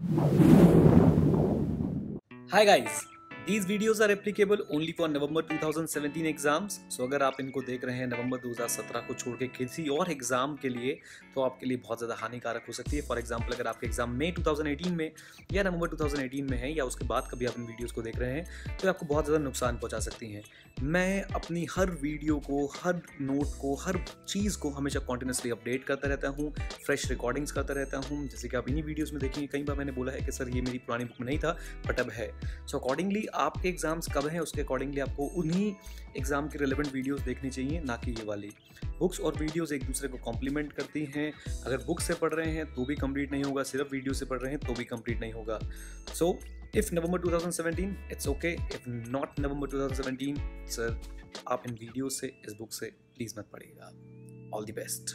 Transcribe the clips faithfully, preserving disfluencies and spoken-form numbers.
Hi guys, these videos are applicable only for November twenty seventeen exams. So अगर आप इनको देख रहे हैं नवंबर दो हज़ार सत्रह को छोड़ के किसी और एग्जाम के लिए, तो आपके लिए बहुत ज़्यादा हानिकारक हो सकती है। फॉर एग्जाम्पल, अगर आपके एग्जाम मई दो हज़ार अठारह में या नवंबर दो हज़ार अठारह में है या उसके बाद कभी आप इन वीडियोस को देख रहे हैं, तो आपको बहुत ज़्यादा नुकसान पहुंचा सकती हैं। मैं अपनी हर वीडियो को, हर नोट को, हर चीज़ को हमेशा कॉन्टिन्यूसली अपडेट करता रहता हूँ, फ्रेश रिकॉर्डिंग्स करता रहता हूँ। जैसे कि आप इन्हीं वीडियोज़ में देखेंगे, कई बार मैंने बोला है कि सर ये मेरी पुरानी बुक में नहीं था, बट अब है। सो अकॉर्डिंगली आपके एग्जाम्स कब हैं, उसके अकॉर्डिंगली आपको उन्हीं एग्जाम के रिलेवेंट वीडियोस देखनी चाहिए, ना कि ये वाली। बुक्स और वीडियोस एक दूसरे को कॉम्प्लीमेंट करती हैं। अगर बुक से पढ़ रहे हैं तो भी कंप्लीट नहीं होगा, सिर्फ वीडियो से पढ़ रहे हैं तो भी कंप्लीट नहीं होगा। सो इफ नवंबर दो हज़ार सत्रह इट्स ओके, इफ नॉट नवंबर दो हज़ार सत्रह, सर आप इन वीडियो से, इस बुक से प्लीज मत पढ़िएगा। All the best.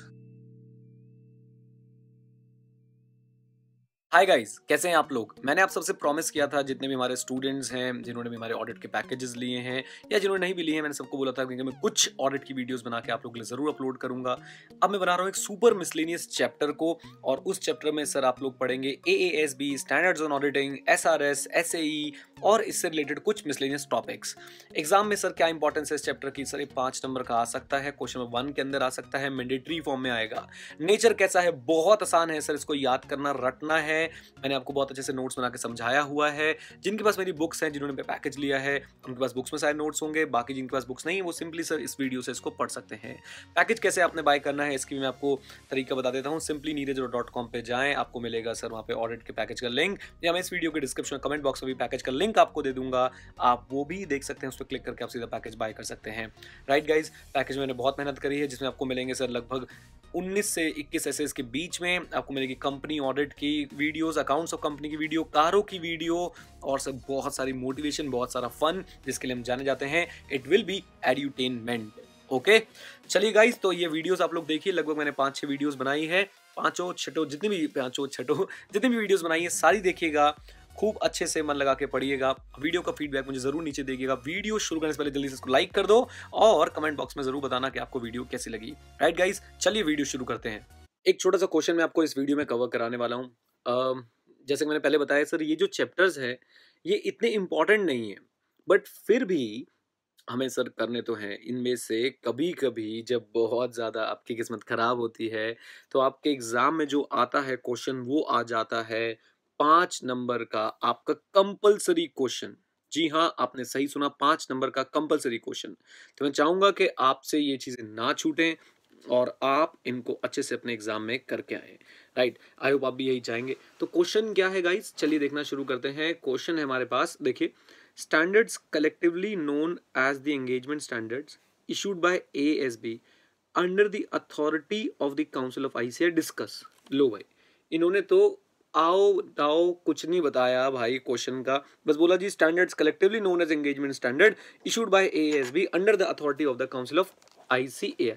Hi guys, कैसे हैं आप लोग? मैंने आप सबसे प्रॉमिस किया था, जितने भी हमारे स्टूडेंट्स हैं, जिन्होंने भी हमारे ऑडिट के पैकेजेस लिए हैं या जिन्होंने नहीं भी लिए हैं, मैंने सबको बोला था कि मैं कुछ ऑडिट की वीडियोस बना के आप लोगों के लिए जरूर अपलोड करूंगा। अब मैं बना रहा हूं एक सुपर मिसलेनियस चैप्टर को, और उस चैप्टर में सर आप लोग पढ़ेंगे A A S B, standards on auditing, S R S, S A E और इससे रिलेटेड कुछ मिसलेनियस टॉपिक्स। एग्जाम में सर क्या इंपॉर्टेंस है इस चैप्टर की? सर ये पांच नंबर का आ सकता है, क्वेश्चन नंबर वन के अंदर आ सकता है, मैंडेटरी फॉर्म में आएगा। नेचर कैसा है? बहुत आसान है सर, इसको याद करना, रटना है। मैंने आपको बहुत अच्छे से नोट्स बना के समझाया हुआ है। जिनके पास मेरी बुक्स हैं, जिन्होंने पैकेज लिया है, उनके पास बुक्स में सारे नोट्स होंगे। बाकी जिनके पास बुक्स नहीं है, वो सिंपली सर इस वीडियो से इसको पढ़ सकते हैं। पैकेज कैसे आपने बाय करना है, इसकी मैं आपको तरीका बता देता हूँ। सिंपली नीरज डॉट कॉम पे जाएं, आपको मिलेगा सर वहाँ पे ऑडिट के पैकेज का लिंक, या मैं इस वीडियो के डिस्क्रिप्शन कमेंट बॉक्स में भी पैकेज का लिंक आपको दे दूंगा। आप वो भी देख सकते हैं, उस पर क्लिक करके आप सीधा पैकेज बाय कर सकते हैं। राइट गाइज, पैकेज मैंने बहुत मेहनत करी है, जिसमें आपको मिलेंगे सर लगभग उन्नीस से इक्कीस एसेस के बीच में आपको मिलेगी कंपनी ऑडिट की वीडियोस, अकाउंट्स ऑफ कंपनी की वीडियो, कारों की वीडियो और सब बहुत सारी मोटिवेशन, बहुत सारा फन, जिसके लिए हम जाने जाते हैं it will be edutainment. Okay, चलिए गाइस, तो ये वीडियोस आप लोग देखिए। लगभग मैंने पांच छह वीडियोस बनाई है, पांचों छठों जितनी भी पांचों छठों जितनी भी वीडियोस बनाई है सारी देखिएगा, खूब अच्छे से मन लगा के पढ़िएगा। वीडियो का फीडबैक मुझे जरूर नीचे देखिएगा। वीडियो शुरू करने से पहले जल्दी से इसको लाइक कर दो और कमेंट बॉक्स में जरूर बताना कि आपको वीडियो कैसी लगी। राइट गाइस, चलिए वीडियो शुरू करते हैं। एक छोटा सा क्वेश्चन मैं आपको इस वीडियो में कवर कराने वाला हूँ। जैसे कि मैंने पहले बताया सर, ये जो चैप्टर्स है ये इतने इंपॉर्टेंट नहीं है, बट फिर भी हमें सर करने तो हैं। इनमें से कभी कभी जब बहुत ज़्यादा आपकी किस्मत खराब होती है, तो आपके एग्जाम में जो आता है क्वेश्चन, वो आ जाता है पाँच नंबर का आपका कंपलसरी क्वेश्चन। जी हाँ, आपने सही सुना, पाँच नंबर का कंपलसरी क्वेश्चन। तो मैं चाहूंगा कि आपसे ये चीज़ें ना छूटें और आप इनको अच्छे से अपने एग्जाम में करके आए। राइट, आई होप आप भी यही चाहेंगे। तो क्वेश्चन क्या है गाइस, चलिए देखना शुरू करते हैं। क्वेश्चन है हमारे पास, देखिए, standards collectively known as the engagement standards issued by A S B under the authority of the Council of I C A discuss। लो भाई, इन्होंने तो आओ दाओ कुछ नहीं बताया भाई क्वेश्चन का, बस बोला जी standards collectively known as engagement standard issued by A S B under the authority of the council of I C A।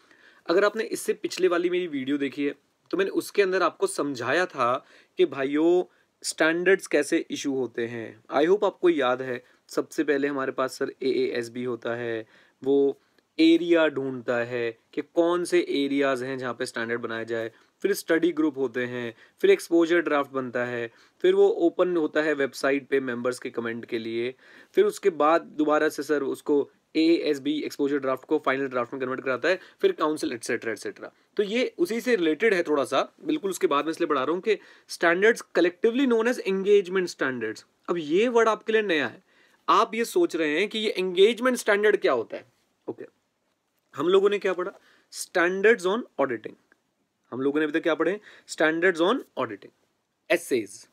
अगर आपने इससे पिछले वाली मेरी वीडियो देखी है, तो मैंने उसके अंदर आपको समझाया था कि भाइयों स्टैंडर्ड्स कैसे इशू होते हैं। आई होप आपको याद है। सबसे पहले हमारे पास sir A A S B होता है, वो एरिया ढूंढता है कि कौन से एरियाज हैं जहाँ पे स्टैंडर्ड बनाया जाए। फिर स्टडी ग्रुप होते हैं, फिर एक्सपोजर ड्राफ्ट बनता है, फिर वो ओपन होता है वेबसाइट पे मेंबर्स के कमेंट के लिए। फिर उसके बाद दोबारा से सर उसको A S B exposure draft को फाइनल ड्राफ्ट में कन्वर्ट कराता है, फिर काउंसिल एटसेट्रा एटसेट्रा। तो ये उसी से रिलेटेड है थोड़ा सा, बिल्कुल उसके बाद में इसलिए पढ़ा रहा हूँ कि standards collectively known as engagement standards. अब ये वर्ड आपके लिए नया है, आप ये सोच रहे हैं कि ये एंगेजमेंट स्टैंडर्ड क्या होता है। ओके, हम लोगों ने क्या पढ़ा? Standards on auditing. हम लोगों ने अभी तक क्या पढ़े? Standards on auditing, SAs.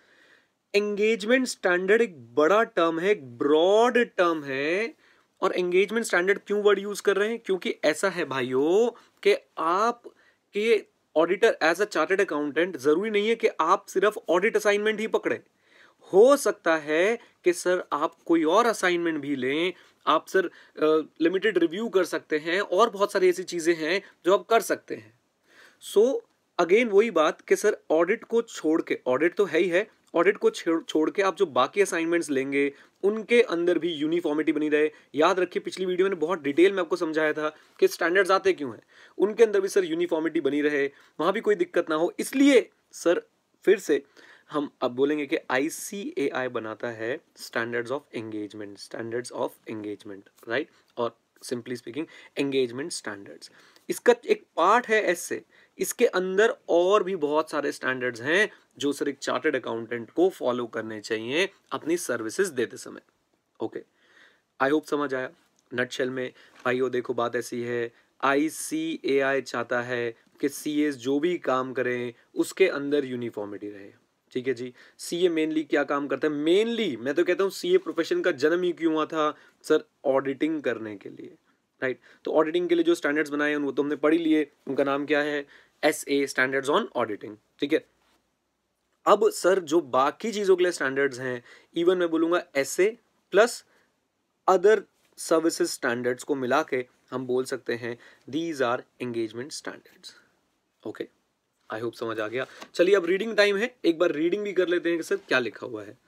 Engagement standard एक बड़ा टर्म है, एक ब्रॉड टर्म है। और एंगेजमेंट स्टैंडर्ड क्यों वर्ड यूज कर रहे हैं? क्योंकि ऐसा है भाइयों कि आप के auditor as a chartered accountant जरूरी नहीं है कि आप सिर्फ ऑडिट असाइनमेंट ही पकड़े। हो सकता है कि सर आप कोई और असाइनमेंट भी लें, आप सर लिमिटेड रिव्यू कर सकते हैं, और बहुत सारी ऐसी चीजें हैं जो आप कर सकते हैं। सो अगेन वही बात कि सर ऑडिट को छोड़ के, ऑडिट तो है ही है, ऑडिट को छोड़ के आप जो बाकी असाइनमेंट्स लेंगे उनके अंदर भी यूनिफॉर्मिटी बनी रहे। याद रखिए, पिछली वीडियो में बहुत डिटेल में आपको समझाया था कि स्टैंडर्ड्स आते क्यों हैं, उनके अंदर भी सर यूनिफॉर्मिटी बनी रहे, वहां भी कोई दिक्कत ना हो। इसलिए सर फिर से हम अब बोलेंगे कि आई सी ए आई बनाता है standards of engagement, standards of engagement, right, और सिंपली स्पीकिंग एंगेजमेंट स्टैंडर्ड्स। इसका एक पार्ट है एस से, इसके अंदर और भी बहुत सारे स्टैंडर्ड्स हैं जो सर एक चार्टर्ड अकाउंटेंट को फॉलो करने चाहिए अपनी सर्विसेज देते समय। ओके, आई होप समझ आया। नटशेल में भाइयों देखो बात ऐसी है, आई सी ए आई चाहता है कि सी एस जो भी काम करें उसके अंदर यूनिफॉर्मिटी रहे। ठीक है जी। सीए मेनली क्या काम करता है? मेनली मैं तो कहता हूँ सीए प्रोफेशन का जन्म ही क्यों हुआ था सर? ऑडिटिंग करने के लिए, राइट। तो ऑडिटिंग के लिए जो स्टैंडर्ड्स बनाए हैं वो तो हमने पढ़ी लिए, उनका नाम क्या है? S A, standards on auditing. ठीक है। अब सर जो बाकी चीजों के लिए स्टैंडर्ड्स हैं, इवन मैं बोलूंगा S A plus other services standards को मिला के हम बोल सकते हैं these are engagement standards. Okay, I hope समझ आ गया। चलिए अब रीडिंग टाइम है, एक बार रीडिंग भी कर लेते हैं कि सर क्या लिखा हुआ है।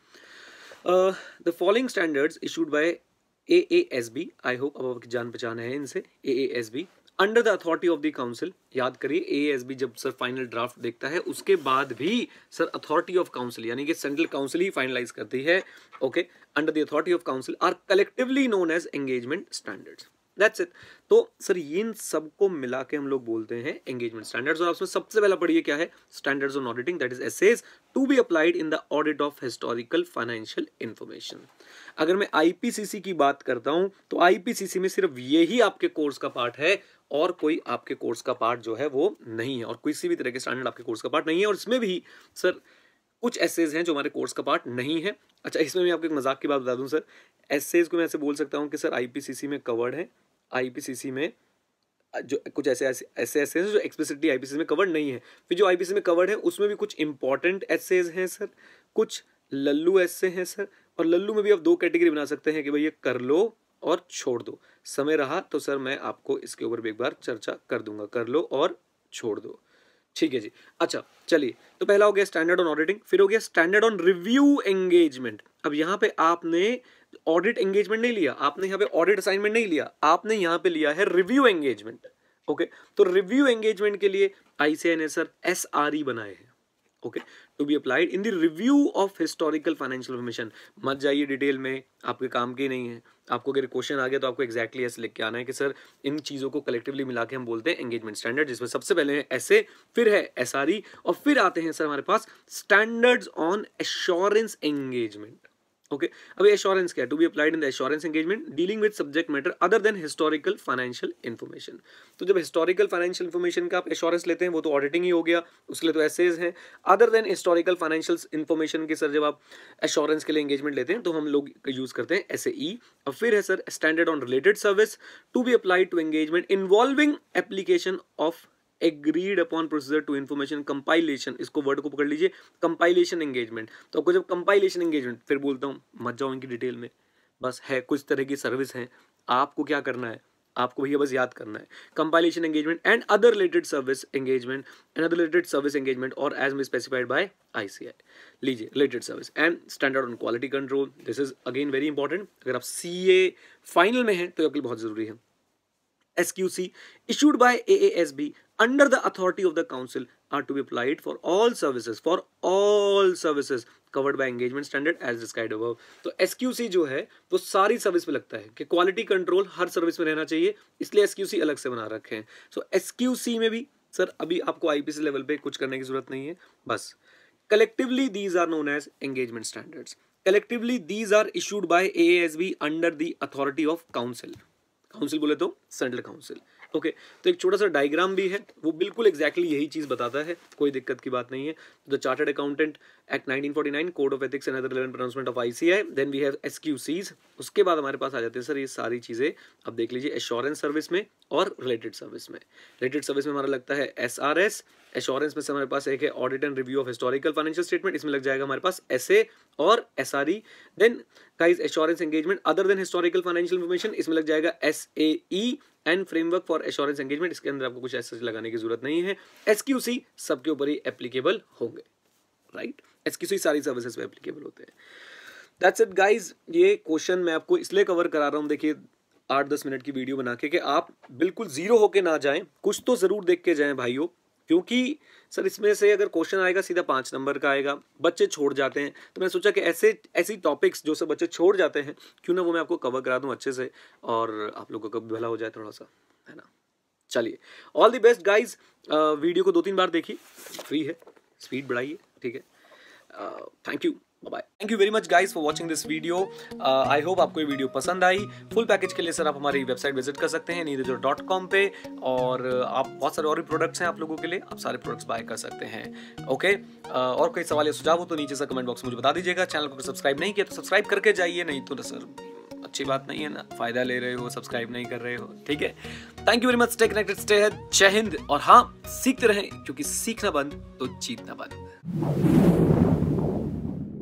The following standards issued by A A S B, I hope अब आपकी जान पहचान है इनसे, A A S B under the authority of the council. याद करिए ए ए एस बी जब सर फाइनल ड्राफ्ट देखता है उसके बाद भी सर अथॉरिटी ऑफ काउंसिल यानी कि सेंट्रल काउंसिल ही फाइनलाइज करती है। Okay, under the authority of council are collectively known as engagement standards. That's it. तो सर इन सबको मिला के हम लोग बोलते हैं एंगेजमेंट स्टैंडर्ड्स। और उसमें सबसे पहला पढ़िए क्या है? Standards on auditing, that is SAs to be applied in the audit of historical financial information. अगर मैं आई पी सी सी की बात करता हूं तो आई पी सी सी में सिर्फ यही आपके कोर्स का पार्ट है और कोई आपके कोर्स का पार्ट जो है वो नहीं है, और किसी भी तरह के स्टैंडर्ड आपके कोर्स का पार्ट नहीं है। और इसमें भी सर कुछ एसेज हैं जो हमारे कोर्स का पार्ट नहीं है। अच्छा, इसमें मैं आपको एक मजाक की बात बता दूं सर, एसेज को मैं ऐसे बोल सकता हूं कि सर आई पी सी सी में कवर्ड है, आई पी सी सी में जो कुछ ऐसे ऐसे ऐसे ऐसे हैं जो एक्सप्लिसिटली आई पी सी सी में कवर्ड नहीं है। फिर जो आई पी सी सी में कवर्ड है उसमें भी कुछ इंपॉर्टेंट एसेज हैं सर, कुछ लल्लू ऐसे हैं सर। और लल्लू में भी आप दो कैटेगरी बना सकते हैं कि भाई ये कर लो और छोड़ दो। समय रहा तो सर मैं आपको इसके ऊपर भी एक बार चर्चा कर दूंगा, कर लो और छोड़ दो। ठीक है जी। अच्छा चलिए, तो पहला हो गया स्टैंडर्ड ऑन ऑडिटिंग, फिर हो गया स्टैंडर्ड ऑन रिव्यू एंगेजमेंट। अब यहाँ पे आपने ऑडिट एंगेजमेंट नहीं लिया, आपने यहाँ पे ऑडिट असाइनमेंट नहीं लिया, आपने यहाँ पे लिया है रिव्यू एंगेजमेंट। ओके, तो रिव्यू एंगेजमेंट के लिए आई सी ए आई ने सर एस आर ई बनाए हैं। Okay, to be applied in the review of historical financial information. मत जाइए डिटेल में, आपके काम की नहीं है। आपको अगर क्वेश्चन आ गया तो आपको एक्जैक्टली ऐसे लिख के आना है कि सर इन चीज़ों को कलेक्टिवली मिला के हम बोलते हैं एंगेजमेंट स्टैंडर्ड, जिसमें सबसे पहले है एसए, फिर है एसआरई, और फिर आते हैं सर हमारे पास standards on assurance engagement. Okay, अब एश्योरेंस क्या है? To be applied in the assurance engagement dealing with subject matter other than historical financial information. तो जब हिस्टोरिकल फाइनेंशियल इन्फॉर्मेशन का आप एश्योरेंस लेते हैं वो तो ऑडिटिंग ही हो गया, उसके लिए तो एसेज हैं। Other than historical financial information के सर जब आप एश्योरेंस के लिए एंगेजमेंट लेते हैं तो हम लोग यूज करते हैं एस ए ई। और फिर है sir standard on related service to be applied to engagement involving application of agreed upon procedure to information compilation. इसको वर्ड को पकड़ लीजिए, कंपाइलेशन एंगेजमेंट। तो आपको जब कंपाइलेशन एंगेजमेंट, फिर बोलता हूँ मत जाओ इनकी डिटेल में, बस है कुछ तरह की सर्विस है, आपको क्या करना है, आपको भैया बस याद करना है compilation engagement and other related service engagement and other related service engagement और as may specified by I C I. लीजिए related service and standard on quality control, this is again very important. अगर आप सी A final में हैं तो आपके लिए बहुत जरूरी है। S Q C issued by A A S B under the authority of the council are to be applied for all services for all services covered by engagement standard as described above। तो S Q C जो है वो सारी service पे लगता है कि quality control हर service में रहना चाहिए, इसलिए S Q C अलग से बना रखे हैं। सो so, S Q C में भी सर अभी आपको I P C लेवल पे कुछ करने की जरूरत नहीं है, बस collectively these are known as engagement standards। collectively these are issued by A A S B under the authority of council। Council बोले तो सेंट्रल काउंसिल। ओके, तो एक छोटा सा डायग्राम भी है, वो बिल्कुल एग्जैक्टली exactly यही चीज बताता है, कोई दिक्कत की बात नहीं है। The chartered accountant act nineteen forty nine, code of ethics and other relevant pronouncement of ICI, then we have SQCs. उसके बाद हमारे पास आ जाते हैं सर ये सारी चीजें, अब देख लीजिए एश्योरेंस सर्विस में और रिलेटेड सर्विस में। रिलेटेड सर्विस में हमारा लगता है एसआरएस, एश्योरेंस में से हमारे पास एक है audit and review of historical financial statement, इसमें लग जाएगा हमारे पास एसए और SRE. Then guys assurance engagement other than historical financial information, इसमें लग जाएगा SAE and framework for assurance engagement, इसके अंदर आपको कुछ ऐसा लगाने की जरूरत नहीं है। एसक्यूसी सबके ऊपर ही एप्लीकेबल होंगे, राइट। एसक्यूसी सारी सर्विसेज पे एप्लीकेबल होते हैं। That's it guys. ये क्वेश्चन मैं आपको इसलिए कवर करा रहा हूँ, देखिए आठ दस मिनट की वीडियो बना के कि आप बिल्कुल जीरो होके ना जाएं, कुछ तो जरूर देख के जाएं भाइयों। क्योंकि सर इसमें से अगर क्वेश्चन आएगा सीधा पाँच नंबर का आएगा, बच्चे छोड़ जाते हैं, तो मैंने सोचा कि ऐसे ऐसी टॉपिक्स जो सब बच्चे छोड़ जाते हैं क्यों ना वो मैं आपको कवर करा दूं अच्छे से और आप लोगों का भला हो जाए थोड़ा सा, है ना। चलिए, all the best guys. Video को दो तीन बार देखिए, फ्री है, स्पीड बढ़ाइए, ठीक है। Thank you, bye. Thank you very much guys for watching this video. I hope आपको ये वीडियो पसंद आई। फुल पैकेज के लिए सर आप हमारी वेबसाइट विजिट कर सकते हैं नीरज डॉट कॉम पे, और आप बहुत सारे और भी प्रोडक्ट्स हैं आप लोगों के लिए, आप सारे प्रोडक्ट्स बाय कर सकते हैं। ओके, uh, और कोई सवाल या सुझाव हो तो नीचे से कमेंट बॉक्स में मुझे बता दीजिएगा। चैनल को सब्सक्राइब नहीं किया तो सब्सक्राइब करके जाइए, नहीं तो सर अच्छी बात नहीं है ना, फायदा ले रहे हो, सब्सक्राइब नहीं कर रहे हो, ठीक है। Thank you very much, stay connected, stay here, जय हिंद। और हाँ, सीखते रहें, क्योंकि सीखना बंद तो जीतना बंद।